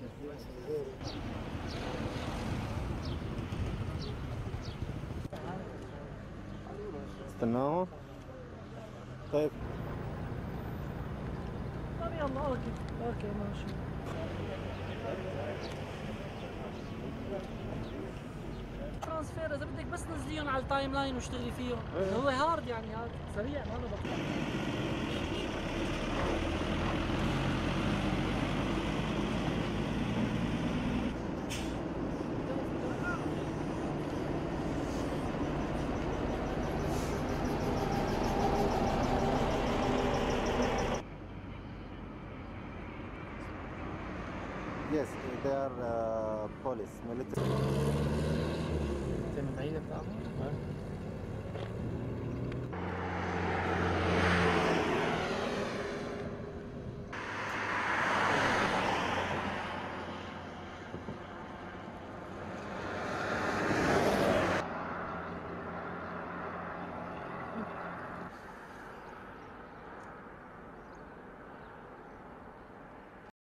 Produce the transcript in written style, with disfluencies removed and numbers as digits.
استناه. طيب يلا اوكي ماشي. ترانسفير اذا بدك بس نزليهم على التايم لاين واشتغلي فيهم. هو هارد يعني هذا سريع ما له بطيء. Yes, they are police, military. انت من بعيد بتعرف؟